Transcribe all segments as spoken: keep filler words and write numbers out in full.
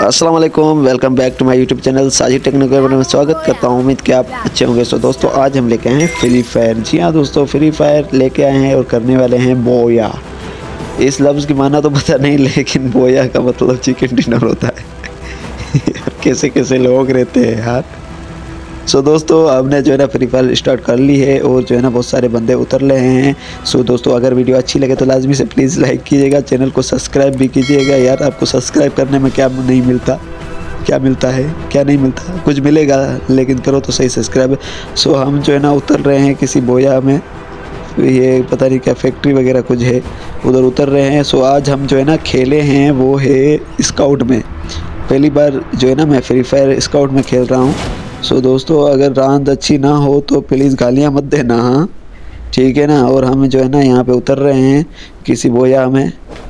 अस्सलाम वालेकुम, welcome back to my YouTube channel Sajid technical में स्वागत करता हूं। उम्मीद कि आप अच्छे होंगे। सो दोस्तों, आज हम लेके आए हैं फ्री फायर। जी हाँ दोस्तों, फ्री फायर लेके आए हैं और करने वाले हैं बोया। इस लफ्ज़ की माना तो पता नहीं, लेकिन बोया का मतलब चिकन डिनर होता है। कैसे कैसे लोग रहते हैं यार। सो so, दोस्तों हमने जो है ना फ्री फायर स्टार्ट कर ली है और जो है ना बहुत सारे बंदे उतर रहे हैं। सो so, दोस्तों अगर वीडियो अच्छी लगे तो लाजमी से प्लीज़ लाइक कीजिएगा, चैनल को सब्सक्राइब भी कीजिएगा। यार आपको सब्सक्राइब करने में क्या नहीं मिलता, क्या मिलता है, क्या नहीं मिलता, कुछ मिलेगा लेकिन करो तो सही सब्सक्राइब। सो so, हम जो है ना उतर रहे हैं किसी बोया में, ये पता नहीं क्या फैक्ट्री वगैरह कुछ है, उधर उतर रहे हैं। सो so, आज हम जो है ना खेले हैं वो है स्काउट में। पहली बार जो है ना मैं फ्री फायर स्काउट में खेल रहा हूँ। सो so, दोस्तों अगर रांद अच्छी ना हो तो प्लीज़ गालियाँ मत देना, हाँ ठीक है ना। और हम जो है ना यहाँ पे उतर रहे हैं किसी बोया में,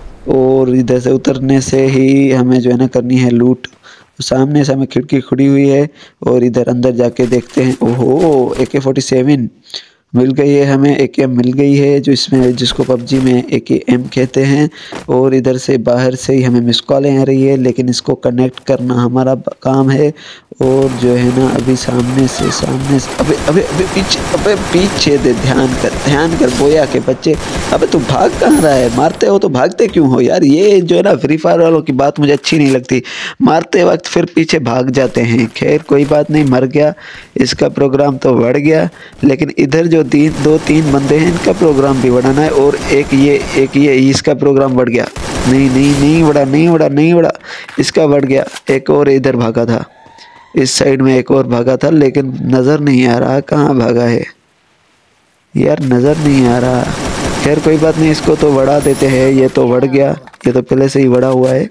और इधर से उतरने से ही हमें जो है ना करनी है लूट। सामने से हमें खिड़की खुली हुई है और इधर अंदर जाके देखते हैं। ओहो, ए के फोर्टी सेवन मिल गई है हमें, ए के एम मिल गई है, जो इसमें जिसको पबजी में ए के एम कहते हैं। और इधर से बाहर से ही हमें मिस कॉलें आ रही है, लेकिन इसको कनेक्ट करना हमारा काम है। और जो है ना अभी सामने से सामने से अबे अबे अबे पीछे अबे पीछे दे, ध्यान कर ध्यान कर बोया के बच्चे। अबे तू भाग कहाँ रहा है? मारते हो तो भागते क्यों हो यार? ये जो है ना फ्री फायर वालों की बात मुझे अच्छी नहीं लगती, मारते वक्त फिर पीछे भाग जाते हैं। खैर कोई बात नहीं, मर गया, इसका प्रोग्राम तो बढ़ गया। लेकिन इधर जो तीन दो तीन बंदे हैं इनका प्रोग्राम भी बढ़ाना है। और एक ये एक ये इसका प्रोग्राम बढ़ गया। नहीं नहीं नहीं बढ़ा नहीं बढ़ा नहीं बढ़ा इसका बढ़ गया। एक और इधर भागा था, इस साइड में एक और भागा था, लेकिन नज़र नहीं आ रहा कहाँ भागा है यार, नज़र नहीं आ रहा। खैर कोई बात नहीं, इसको तो बढ़ा देते हैं। ये तो बढ़ गया, ये तो पहले से ही बढ़ा हुआ है।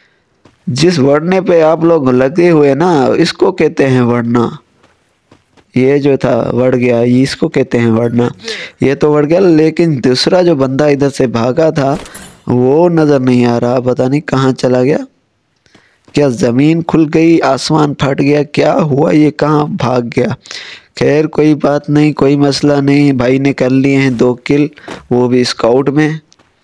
जिस बढ़ने पे आप लोग लगे हुए ना, इसको कहते हैं बढ़ना। ये जो था बढ़ गया, इसको कहते हैं बढ़ना। ये तो बढ़ गया, लेकिन दूसरा जो बंदा इधर से भागा था वो नज़र नहीं आ रहा, पता नहीं कहाँ चला गया। क्या ज़मीन खुल गई, आसमान फट गया, क्या हुआ, ये कहाँ भाग गया? खैर कोई बात नहीं, कोई मसला नहीं। भाई ने कर लिए हैं दो किल, वो भी स्काउट में।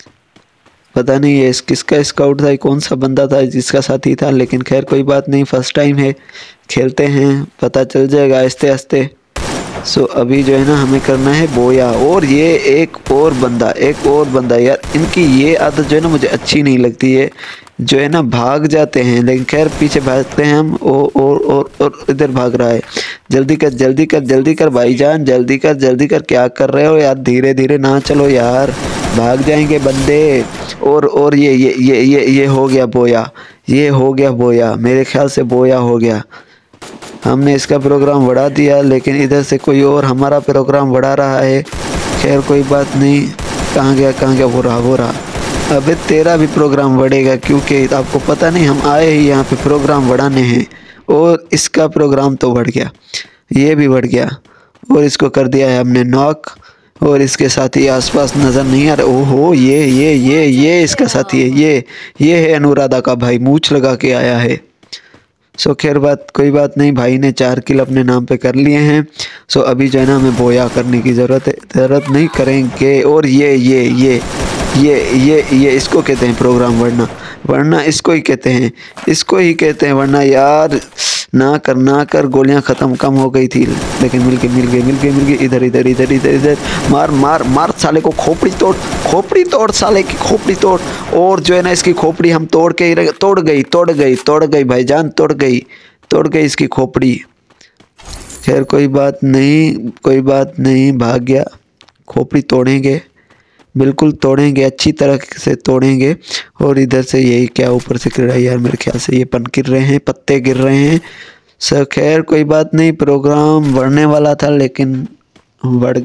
पता नहीं ये किसका स्काउट था, कौन सा बंदा था जिसका साथी था, लेकिन खैर कोई बात नहीं, फर्स्ट टाइम है, खेलते हैं, पता चल जाएगा आहिस्ते आहिस्ते। सो अभी जो है ना हमें करना है बोया। और ये एक और बंदा एक और बंदा यार, इनकी ये आदत जो है ना मुझे अच्छी नहीं लगती है, जो है ना भाग जाते हैं, लेकिन खैर पीछे भागते हैं हम। और और और और इधर भाग रहा है। जल्दी कर जल्दी कर जल्दी कर भाईजान, जल्दी कर जल्दी कर। क्या कर रहे हो यार? धीरे धीरे ना चलो यार, भाग जाएंगे बंदे। और और ये ये ये ये ये हो गया बोया, ये हो गया बोया, मेरे ख्याल से बोया हो गया। हमने इसका प्रोग्राम बढ़ा दिया, लेकिन इधर से कोई और हमारा प्रोग्राम बढ़ा रहा है। खैर कोई बात नहीं, कहाँ गया कहाँ गया, वो रहा वो रहा। अबे तेरा भी प्रोग्राम बढ़ेगा, क्योंकि आपको पता नहीं हम आए ही यहाँ पे प्रोग्राम बढ़ाने हैं। और इसका प्रोग्राम तो बढ़ गया, ये भी बढ़ गया, और इसको कर दिया है हमने नॉक। और इसके साथी आसपास नज़र नहीं आ रहा। ओहो, ये ये ये ये इसका साथी है, ये ये है अनुराधा का भाई, मूछ लगा के आया है। सो खैर बात कोई बात नहीं, भाई ने चार किल अपने नाम पे कर लिए हैं। सो अभी जो है ना हमें बोया करने की ज़रूरत है, ज़रूरत नहीं करेंगे। और ये ये ये ये ये ये इसको कहते हैं प्रोग्राम बढ़ना, वरना इसको ही कहते हैं, इसको ही कहते हैं वरना। यार ना कर ना कर, गोलियां ख़त्म कम हो गई थी, लेकिन मिल गई मिल गई मिल गई मिल गई। इधर इधर इधर इधर इधर मार मार मार साले को, खोपड़ी तोड़ खोपड़ी तोड़ साले की खोपड़ी तोड़। और जो है ना इसकी खोपड़ी हम तोड़ के ही, तोड़ गई तोड़ गई तोड़ गई भाईजान, तोड़ गई तोड़ गई इसकी खोपड़ी। खैर कोई बात नहीं कोई बात नहीं, भाग गया। खोपड़ी तोड़ेंगे, बिल्कुल तोड़ेंगे, अच्छी तरह से तोड़ेंगे। और इधर से यही क्या ऊपर से गिर रहा है यार, मेरे ख्याल से ये पन गिर रहे हैं, पत्ते गिर रहे हैं। सर खैर कोई बात नहीं, प्रोग्राम बढ़ने वाला था लेकिन बढ़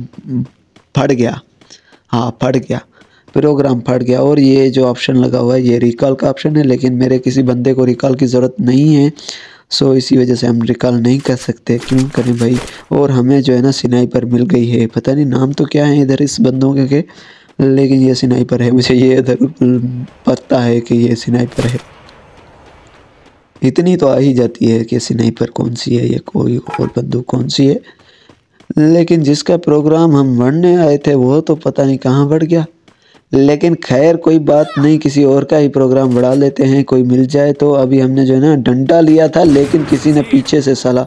फट गया। हाँ फट गया, प्रोग्राम फट गया। और ये जो ऑप्शन लगा हुआ है ये रिकॉल का ऑप्शन है, लेकिन मेरे किसी बंदे को रिकॉल की ज़रूरत नहीं है। सो इसी वजह से हम रिकॉल नहीं कर सकते, क्यों करें भाई। और हमें जो है ना स्नाइपर मिल गई है, पता नहीं नाम तो क्या है इधर इस बंदों के, लेकिन ये स्नाइपर है, मुझे ये इधर पता है कि ये स्नाइपर है। इतनी तो आ ही जाती है कि स्नाइपर कौन सी है, ये कोई और बंदूक कौन सी है। लेकिन जिसका प्रोग्राम हम बढ़ने आए थे वो तो पता नहीं कहाँ बढ़ गया। लेकिन खैर कोई बात नहीं, किसी और का ही प्रोग्राम बढ़ा लेते हैं, कोई मिल जाए तो। अभी हमने जो है ना डंडा लिया था, लेकिन किसी ने पीछे से साला,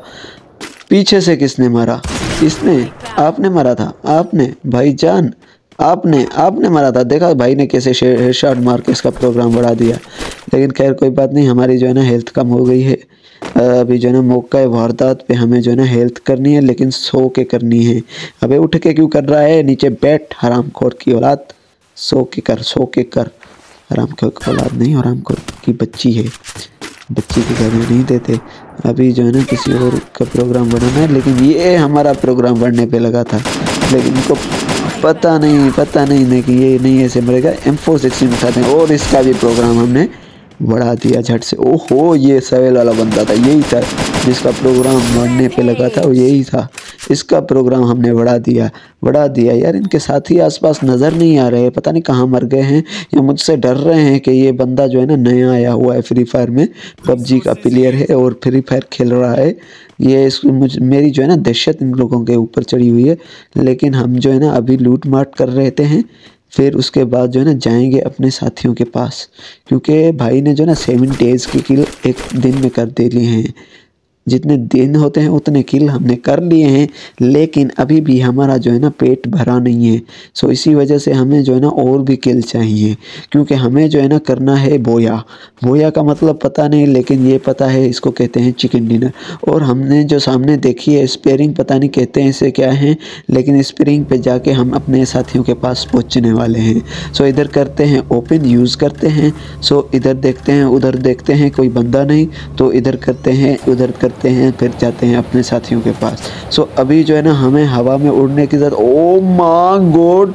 पीछे से किसने मारा? किसने? आपने मारा था? आपने भाईजान, आपने आपने मारा था। देखा भाई ने कैसे हेडशॉट मार के इसका प्रोग्राम बढ़ा दिया। लेकिन खैर कोई बात नहीं, हमारी जो है ना हेल्थ कम हो गई है। अभी जो है ना मौका वारदात पे हमें जो है ना हेल्थ करनी है, लेकिन सो के करनी है। अबे उठ के क्यों कर रहा है? नीचे बैठ हरामखोर की औलाद, सो के कर, सो के कर। हरामखोर की औलाद नहीं, हरामखोर की बच्ची है, बच्ची की गालियाँ नहीं देते। अभी जो है ना किसी और का प्रोग्राम बनाना है, लेकिन ये हमारा प्रोग्राम बढ़ने पे लगा था, लेकिन इनको पता नहीं पता नहीं नहीं कि ये नहीं ऐसे मरेगा। एम फोर सिक्सटीन उठाते हैं और इसका भी प्रोग्राम हमने बढ़ा दिया झट से। ओहो, ये सवेल वाला बंदा था, यही था जिसका प्रोग्राम बढ़ने पे लगा था, वो यही था। इसका प्रोग्राम हमने बढ़ा दिया बढ़ा दिया यार, इनके साथी आसपास नज़र नहीं आ रहे, पता नहीं कहाँ मर गए हैं या मुझसे डर रहे हैं कि ये बंदा जो है ना नया आया हुआ है फ्री फायर में, पबजी का प्लेयर है और फ्री फायर खेल रहा है। ये इस मुझ मेरी जो है ना दहशत इन लोगों के ऊपर चढ़ी हुई है। लेकिन हम जो है ना अभी लूट माट कर रहे थे, फिर उसके बाद जो है ना जाएंगे अपने साथियों के पास, क्योंकि भाई ने जो है ना सेवन डेज़ की किल एक दिन में कर दे लिए हैं। जितने दिन होते हैं उतने किल हमने कर लिए हैं, लेकिन अभी भी हमारा जो है ना पेट भरा नहीं है। सो इसी वजह से हमें जो है ना और भी किल चाहिए, क्योंकि हमें जो है ना करना है बोया। बोया का मतलब पता नहीं, लेकिन ये पता है इसको कहते हैं चिकन डिनर। और हमने जो सामने देखी है स्पेयरिंग, पता नहीं कहते हैं इसे क्या है, लेकिन स्पेयरिंग पे जाके हम अपने साथियों के पास पहुँचने वाले हैं। सो इधर करते हैं ओपन, यूज़ करते हैं। सो इधर देखते हैं, उधर देखते हैं, कोई बंदा नहीं, तो इधर करते हैं, उधर करते हैं, फिर जाते हैं अपने साथियों के पास। सो अभी जो है ना हमें हवा में उड़ने की जरूरत। ओ माय गॉड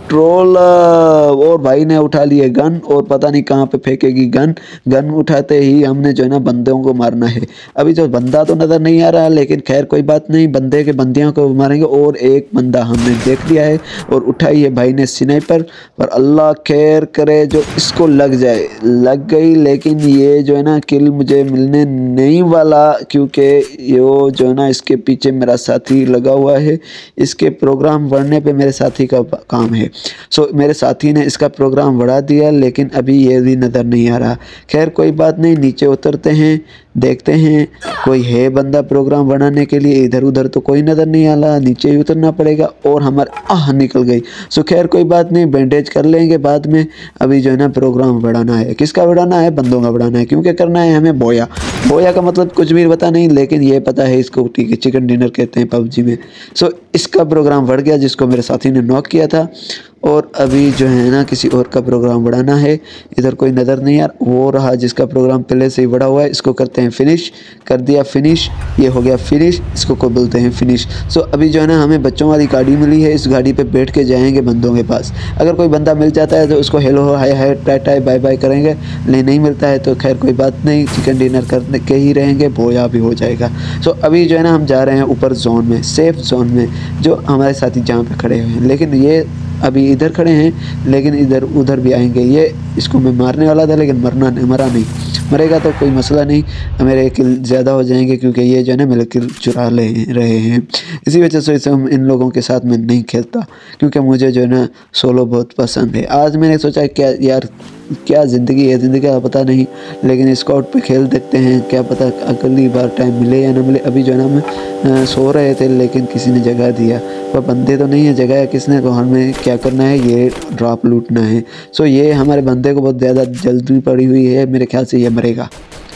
ट्रोलर, और भाई ने उठा लिए गन और पता नहीं कहाँ पे फेंकेगी गन। गन उठाते ही हमने जो है ना बंदों को मारना है। अभी जो बंदा तो नज़र नहीं आ रहा, लेकिन खैर कोई बात नहीं, बंदे के बंदियों को मारेंगे। और एक बंदा हमने देख लिया है और उठाई है भाई ने स्नाइपर, पर अल्लाह खैर करे जो इसको लग जाए। लग गई, लेकिन ये जो है ना किल मुझे मिलने नहीं वाला, क्योंकि यो जो है ना इसके पीछे मेरा साथी लगा हुआ है। इसके प्रोग्राम बढ़ने पे मेरे साथी का काम है। सो मेरे साथी ने इसका प्रोग्राम बढ़ा दिया, लेकिन अभी ये भी नज़र नहीं आ रहा। खैर कोई बात नहीं, नीचे उतरते हैं, देखते हैं कोई है बंदा प्रोग्राम बनाने के लिए। इधर उधर तो कोई नज़र नहीं आ रहा, नीचे ही उतरना पड़ेगा। और हमारे आह निकल गई। सो खैर कोई बात नहीं, बैंडेज कर लेंगे बाद में। अभी जो है ना प्रोग्राम बढ़ाना है। किसका बढ़ाना है? बंदों का बढ़ाना है, क्योंकि करना है हमें बोया। बोया का मतलब कुछ भी पता नहीं, लेकिन ये पता है इसको ठीक है चिकन डिनर कहते हैं पबजी में। सो इसका प्रोग्राम बढ़ गया, जिसको मेरे साथी ने नॉक किया था। और अभी जो है ना किसी और का प्रोग्राम बढ़ाना है। इधर कोई नज़र नहीं यार, वो रहा जिसका प्रोग्राम पहले से ही बढ़ा हुआ है। इसको करते हैं फिनिश। कर दिया फिनिश, ये हो गया फिनिश, इसको को बोलते हैं फिनिश। सो अभी जो है ना हमें बच्चों वाली गाड़ी मिली है, इस गाड़ी पे बैठ के जाएंगे बंदों के पास। अगर कोई बंदा मिल जाता है तो उसको hello hi hi tata bye bye करेंगे, लेकिन नहीं मिलता है तो खैर कोई बात नहीं, चिकन डिनर करने के ही रहेंगे, बोया भी हो जाएगा। सो अभी जो है ना हम जा रहे हैं ऊपर जोन में, सेफ जोन में, जो हमारे साथी जहाँ पे खड़े हुए हैं। लेकिन ये अभी इधर खड़े हैं, लेकिन इधर उधर भी आएंगे। ये इसको मैं मारने वाला था, लेकिन मरना मरा नहीं। मरेगा तो कोई मसला नहीं, मेरे किल ज़्यादा हो जाएंगे, क्योंकि ये जो है ना मेरे किल चुरा ले रहे हैं। इसी वजह से इसे हम इन लोगों के साथ में नहीं खेलता, क्योंकि मुझे जो है ना सोलो बहुत पसंद है। आज मैंने सोचा क्या यार, क्या ज़िंदगी है, ज़िंदगी का पता नहीं, लेकिन स्कॉट पे खेल देखते हैं, क्या पता अगली बार टाइम मिले या ना मिले। अभी जो है ना हम सो रहे थे, लेकिन किसी ने जगह दिया, पर बंदे तो नहीं है, जगह है किसने, तो हमें क्या करना है, ये ड्रॉप लूटना है। सो ये हमारे बंदे को बहुत ज़्यादा जल्दी पड़ी हुई है, मेरे ख्याल से ये मरेगा।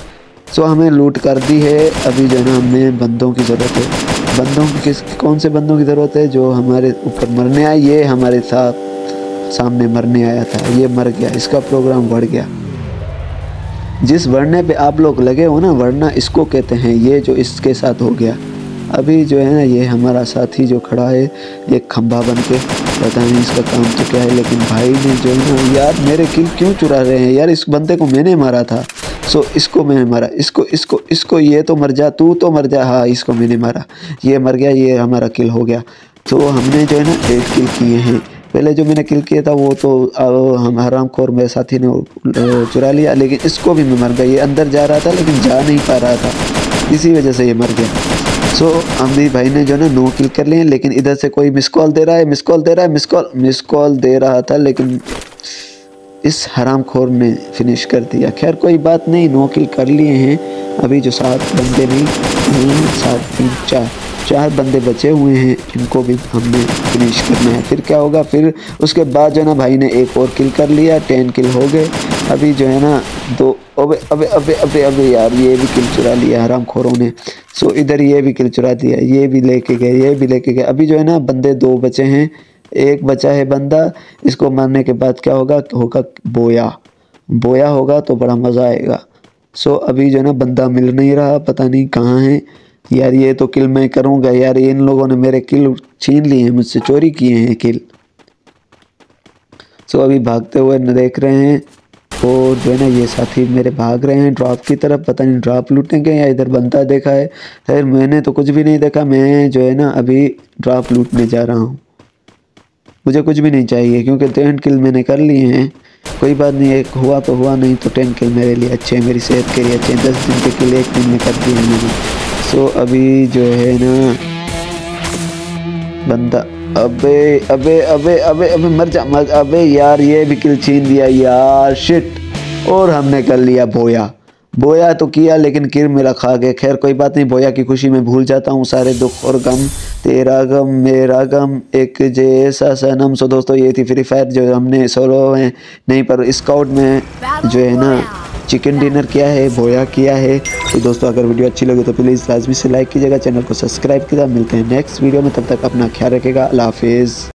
सो हमें लूट कर दी है। अभी जो है ना हमें बंदों की ज़रूरत है। बंदों की किस कौन से बंदों की ज़रूरत है? जो हमारे ऊपर मरने आए। ये हमारे साथ सामने मरने आया था, ये मर गया, इसका प्रोग्राम बढ़ गया। जिस बढ़ने पे आप लोग लगे हो ना, वरना इसको कहते हैं, ये जो इसके साथ हो गया। अभी जो है ना ये हमारा साथी जो खड़ा है, ये खंभा बन के, पता नहीं इसका काम तो क्या है, लेकिन भाई ने जो है ना, यार मेरे किल क्यों चुरा रहे हैं यार? इस बंदे को मैंने मारा था। सो इसको मैंने मारा, इसको इसको इसको ये तो मर जा, तू तो मर जा। हाँ, इसको मैंने मारा, ये मर गया, ये हमारा किल हो गया। तो हमने जो है ना एट किल किए हैं। पहले जो मैंने किल किया था वो तो हम हरामखोर मेरे साथी ने चुरा लिया, लेकिन इसको भी मैं मर गया। ये अंदर जा रहा था, लेकिन जा नहीं पा रहा था, इसी वजह से ये मर गया। सो so, अम्मी भाई ने जो है ना नो किल कर लिए, लेकिन इधर से कोई मिस कॉल दे रहा है, मिस कॉल दे रहा है, मिस कॉल मिस कॉल दे रहा था, लेकिन इस हरामखोर ने फिनिश कर दिया। खैर कोई बात नहीं, नो किल कर लिए हैं। अभी जो सात बंदे नहीं, तीन सात तीन चार चार बंदे बचे हुए हैं, इनको भी हमने फिनिश करना है। फिर क्या होगा, फिर उसके बाद जो है ना भाई ने एक और किल कर लिया, टेन किल हो गए। अभी जो है ना दो, अबे अबे अबे अबे अबे यार ये भी किल चुरा लिया हरामखोरों ने। सो इधर ये भी किल चुरा दिया, ये भी लेके गए, ये भी लेके गए। अभी जो है ना बंदे दो बचे हैं, एक बचा है बंदा। इसको मारने के बाद क्या होगा, होगा बोया। बोया होगा तो बड़ा मज़ा आएगा। सो अभी जो है ना बंदा मिल नहीं रहा, पता नहीं कहाँ है यार। ये तो किल मैं करूँगा यार, इन लोगों ने मेरे किल छीन लिए हैं, मुझसे चोरी किए हैं किल। सो अभी भागते हुए न देख रहे हैं, और जो है ना ये साथी मेरे भाग रहे हैं ड्रॉप की तरफ। पता नहीं ड्रॉप लूटेंगे या इधर बंदा देखा है। खैर मैंने तो कुछ भी नहीं देखा, मैं जो है ना अभी ड्रॉप लूटने जा रहा हूँ। मुझे कुछ भी नहीं चाहिए क्योंकि टेन किल मैंने कर लिए हैं। कोई बात नहीं, एक हुआ तो हुआ, नहीं तो टेन किल मेरे लिए अच्छे हैं, मेरी सेहत के लिए अच्छे हैं। दस दिन के किल एक दिन में कर दिए हैं मैंने। सो अभी जो है ना बंदा, अबे अबे अबे अबे अबे मर जा मर, अबे यार ये भी किल छीन लिया यार, शिट। और हमने कर लिया बोया। बोया तो किया लेकिन किल मेरा खा गया। खैर कोई बात नहीं, बोया की खुशी में भूल जाता हूँ सारे दुख और गम। तेरा गम मेरा गम एक जैसा सनम। सो दोस्तों ये थी फ्री फायर जो हमने सोलो में नहीं पर स्काउट में जो है ना चिकन डिनर किया है, बोया किया है। तो दोस्तों अगर वीडियो अच्छी लगे तो प्लीज़ लाजमी से लाइक कीजिएगा, चैनल को सब्सक्राइब कीजिएगा। मिलते हैं नेक्स्ट वीडियो में, तब तक अपना ख्याल रखिएगा। अल्लाह हाफिज़।